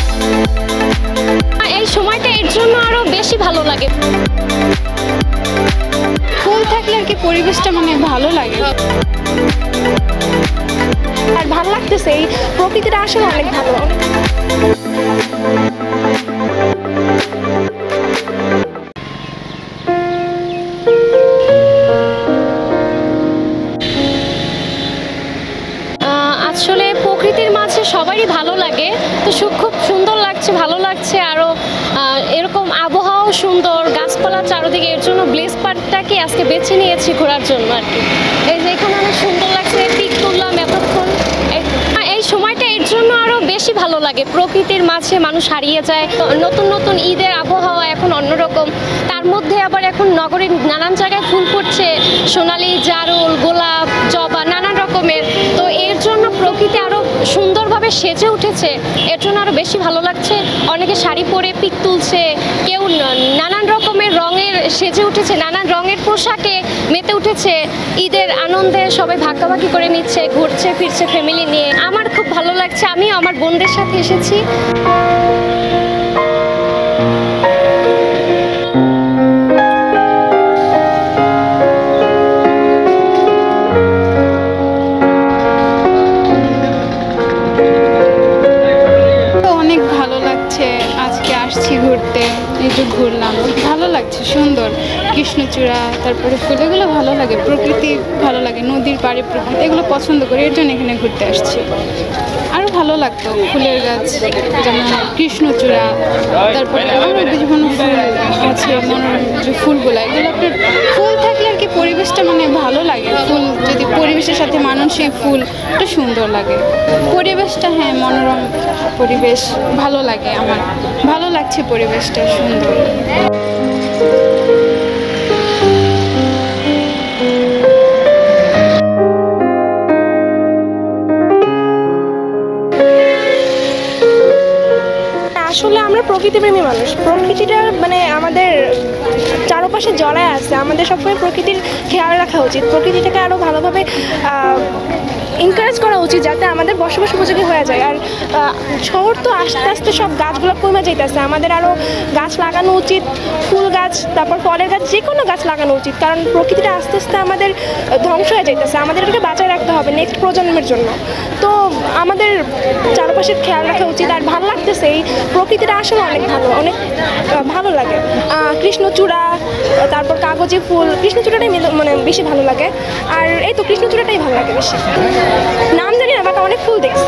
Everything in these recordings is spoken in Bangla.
এই সময়টা এর জন্য আরো বেশি ভালো লাগে। ফুল থাকলে আর কি পরিবেশটা মানে ভালো লাগে আর ভালো লাগতেছে, এই প্রকৃতিটা আসলে অনেক ভালো। আসলে প্রকৃতির মাঝে সবারই ভালো লাগে, তো খুব সুন্দর লাগছে, ভালো লাগছে। আরও এরকম আবহাওয়াও সুন্দর, গাছপালা চারদিকে, এর জন্য ব্লেস পার্কটাকে আজকে বেছে নিয়েছি ঘোরার জন্য আর কি। এই যে এখানে অনেক সুন্দর লাগছে, পিক তুললাম এতক্ষণ। এই সময়টা এর জন্য আরও বেশি ভালো লাগে, প্রকৃতির মাঝে মানুষ হারিয়ে যায়। নতুন নতুন ঈদের আবহাওয়া এখন অন্যরকম, তার মধ্যে আবার এখন নগরীর নানান জায়গায় ফুল ফুটছে, সোনালি, জারুল, গোলাপ, জবা, নানান রকমের। তো এর জন্য প্রকৃতি আরও সুন্দরভাবে সেজে উঠেছে, এর জন্য আরও বেশি ভালো লাগছে। অনেকে শাড়ি পরে পিক তুলছে, কেউ নানান রকমের রঙের সেজে উঠেছে, নানান রঙের পোশাকে মেতে উঠেছে। ঈদের আনন্দে সবাই ভাগাভাগি করে নিচ্ছে, ঘুরছে ফিরছে ফ্যামিলি নিয়ে। আমার খুব ভালো লাগছে, আমিও আমার বোনদের সাথে এসেছি। অনেক ভালো লাগছে, আজকে আসছি ঘুরতে, এই যে ঘুরলাম, ভালো লাগছে, সুন্দর। কৃষ্ণচূড়া, তারপরে ফুল, এগুলো ভালো লাগে, প্রকৃতি ভালো লাগে, নদীর পাড়ে প্রকৃতি, এগুলো পছন্দ করি, এর জন্য এখানে ঘুরতে আসছি। আরও ভালো লাগতো ফুলের গাছ, যেমন কৃষ্ণচূড়া, তারপরে আরও বিভিন্ন ফুল আছে, মনোরম যে ফুলগুলো, এগুলো আপনার ফুল থাকলে আর কি পরিবেশটা মানে ভালো লাগে। ফুল যদি পরিবেশের সাথে মানানসই ফুল, এটা সুন্দর লাগে পরিবেশটা। হ্যাঁ, মনোরম পরিবেশ ভালো লাগে, আমার ভালো লাগছে, পরিবেশটা সুন্দর। আসলে আমরা প্রকৃতিপ্রেমী মানুষ, প্রকৃতিটা মানে আমাদের চারপাশে জড়ায় আছে, আমাদের সবসময় প্রকৃতির খেয়াল রাখা উচিত, প্রকৃতিটাকে আরও ভালোভাবে এনকারেজ করা উচিত, যাতে আমাদের বসবাস উপযোগী হয়ে যায়। আর শহর তো আস্তে আস্তে সব গাছগুলো কমে যাইতেছে, আমাদের আরও গাছ লাগানো উচিত, ফুল গাছ, তারপর ফলের গাছ, যে কোনো গাছ লাগানো উচিত, কারণ প্রকৃতিটা আস্তে আস্তে আমাদের ধ্বংস হয়ে যাইতেছে, আমাদের এটাকে বাঁচায় রাখতে হবে নেক্সট প্রজন্মের জন্য। তো আমাদের চারপাশের খেয়াল রাখা উচিত। আর ভালো লাগতেছে, এই প্রকৃতিটা আসলে অনেক ভালো, অনেক ভালো লাগে। কৃষ্ণচূড়া, তারপর কাগজি ফুল, কৃষ্ণচূড়াটাই মানে বেশি ভালো লাগে। আর এই তো কৃষ্ণচূড়াটাই ভালো লাগে বেশি, নাম জানি না, বাট অনেক ফুল দেখছি।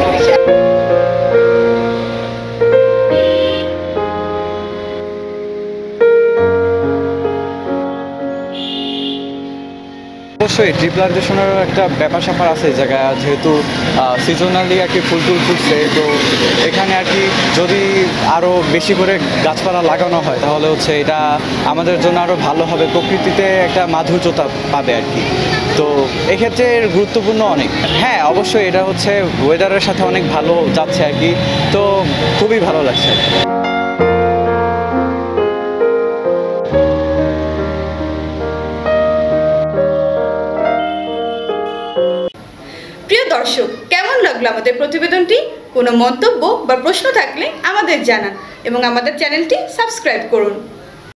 অবশ্যই ট্রি প্লান্টেশনেরও একটা ব্যাপার স্যাপার আছে এই জায়গায়, যেহেতু সিজনালি আর কি ফুল টুল ফুটছে, তো এখানে আর কি যদি আরও বেশি করে গাছপালা লাগানো হয় তাহলে হচ্ছে এটা আমাদের জন্য আরও ভালো হবে, প্রকৃতিতে একটা মাধুর্যতা পাবে আর কি। তো এক্ষেত্রে এর গুরুত্বপূর্ণ অনেক। হ্যাঁ, অবশ্যই এটা হচ্ছে ওয়েদারের সাথে অনেক ভালো যাচ্ছে আর কি, তো খুবই ভালো লাগছে। প্রিয় দর্শক, কেমন লাগলো আমাদের প্রতিবেদনটি? কোনো মন্তব্য বা প্রশ্ন থাকলে আমাদের জানান এবং আমাদের চ্যানেলটি সাবস্ক্রাইব করুন।